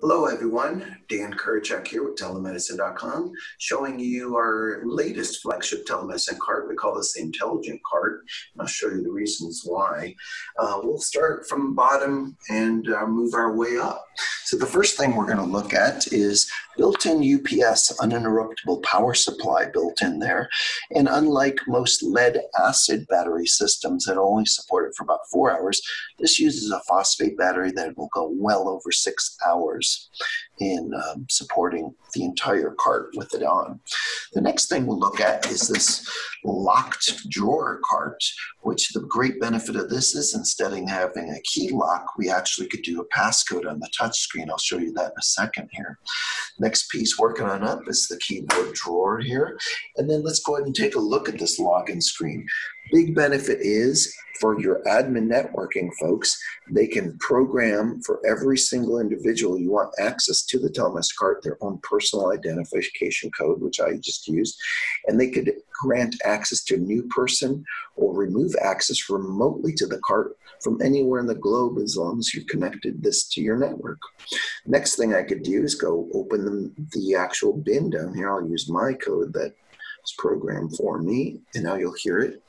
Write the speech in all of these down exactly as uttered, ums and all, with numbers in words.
Hello everyone, Dan Kurchak here with telemedicine dot com, showing you our latest flagship telemedicine cart. We call this the Intelligent Cart, and I'll show you the reasons why. Uh, we'll start from the bottom and uh, move our way up. So the first thing we're going to look at is built-in U P S, uninterruptible power supply built in there. And unlike most lead-acid battery systems that only support it for about four hours, this uses a phosphate battery that will go well over six hours in um, supporting the entire cart with it on. The next thing we'll look at is this locked drawer cart, which the great benefit of this is instead of having a key lock, we actually could do a passcode on the touch screen. I'll show you that in a second here. Next piece working on up is the keyboard drawer here. And then let's go ahead and take a look at this login screen. Big benefit is for your admin networking folks, they can program for every single individual you want access to the telemedicine cart their own personal identification code, which I just used, and they could grant access to a new person or remove access remotely to the cart from anywhere in the globe as long as you've connected this to your network. Next thing I could do is go open the, the actual bin down here. I'll use my code that was programmed for me, and now you'll hear it.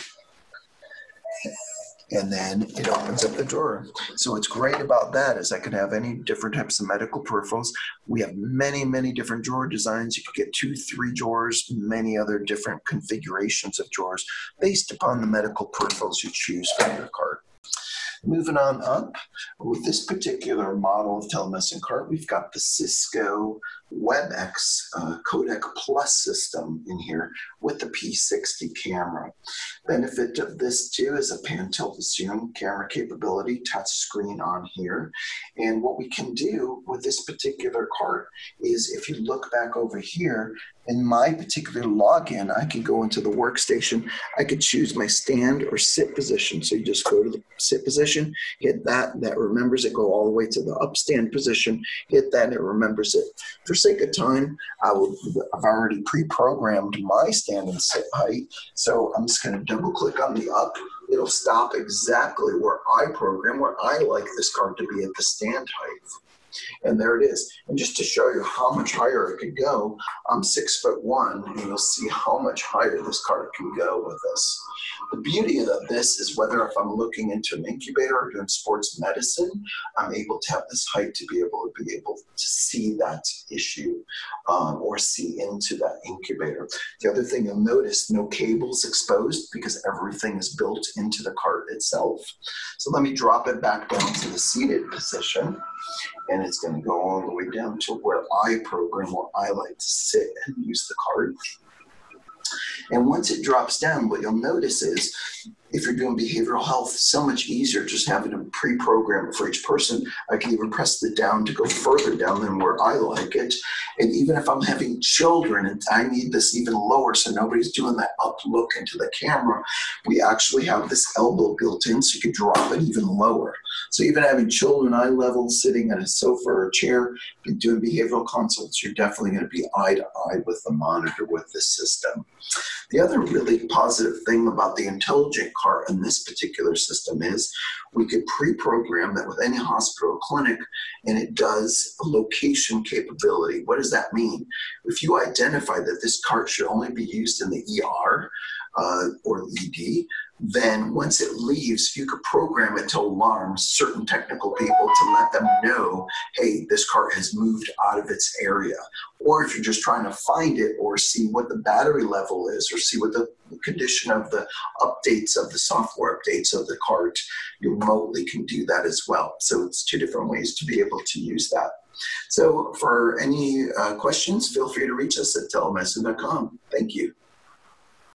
And then it opens up the drawer. So what's great about that is I could have any different types of medical peripherals. We have many, many different drawer designs. You could get two, three drawers, many other different configurations of drawers based upon the medical peripherals you choose for your cart. Moving on up, with this particular model of telemedicine cart, we've got the Cisco WebEx uh, Codec Plus system in here with the P sixty camera. Benefit of this too is a pan tilt zoom camera capability, touch screen on here. And what we can do with this particular cart is if you look back over here, in my particular login, I can go into the workstation. I could choose my stand or sit position. So you just go to the sit position, hit that, that remembers it, go all the way to the upstand position, hit that, and it remembers it. For sake of time, I will, I've already pre-programmed my stand and sit height. So I'm just gonna double click on the up. It'll stop exactly where I program, where I like this cart to be at the stand height. And there it is. And just to show you how much higher it could go, I'm six foot one, and you'll see how much higher this cart can go with this. The beauty of this is whether if I'm looking into an incubator or doing sports medicine, I'm able to have this height to be able to be able to see that issue um, or see into that incubator. The other thing you'll notice, no cables exposed because everything is built into the cart itself. So let me drop it back down to the seated position. And it's going to go all the way down to where I program, where I like to sit and use the cart. And once it drops down, what you'll notice is if you're doing behavioral health, so much easier just having a pre-program for each person. I can even press the down to go further down than where I like it. And even if I'm having children and I need this even lower so nobody's doing that up look into the camera, we actually have this elbow built in so you can drop it even lower. So even having children eye level sitting at a sofa or a chair and doing behavioral consults, you're definitely going to be eye to eye with the monitor with this system. The other really positive thing about the Intelligent Cart in this particular system is we could pre-program that with any hospital or clinic, and it does a location capability. What does that mean? If you identify that this cart should only be used in the E R uh, or E D, then once it leaves, you could program it to alarm certain technical people to let them know, hey, this cart has moved out of its area. Or if you're just trying to find it or see what the battery level is or see what the condition of the updates of the software updates of the cart, you remotely can do that as well. So it's two different ways to be able to use that. So for any uh, questions, feel free to reach us at telemedicine dot com. Thank you.